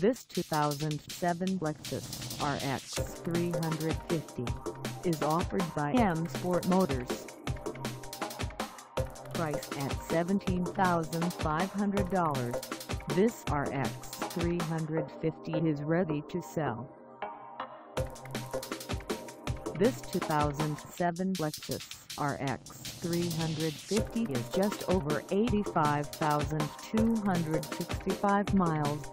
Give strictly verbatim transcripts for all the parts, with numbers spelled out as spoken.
This two thousand seven Lexus R X three fifty is offered by M Sport Motors. Priced at seventeen thousand five hundred dollars, this R X three fifty is ready to sell. This two thousand seven Lexus R X three fifty is just over eighty-five thousand two hundred sixty-five miles.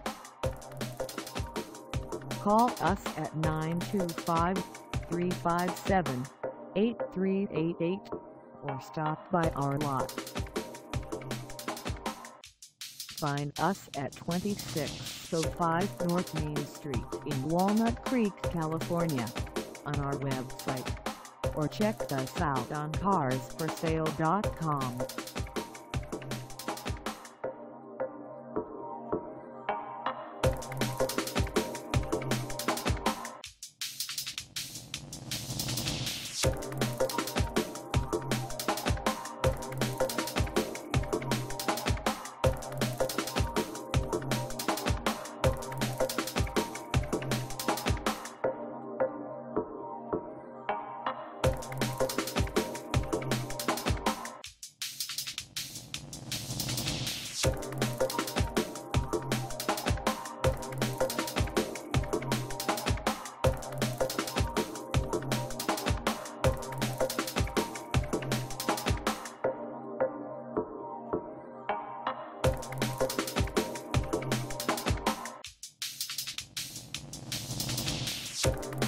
Call us at nine two five, three five seven, eight three eight eight or stop by our lot. Find us at twenty-six oh five North Main Street in Walnut Creek, California, on our website, or check us out on cars for sale dot com. You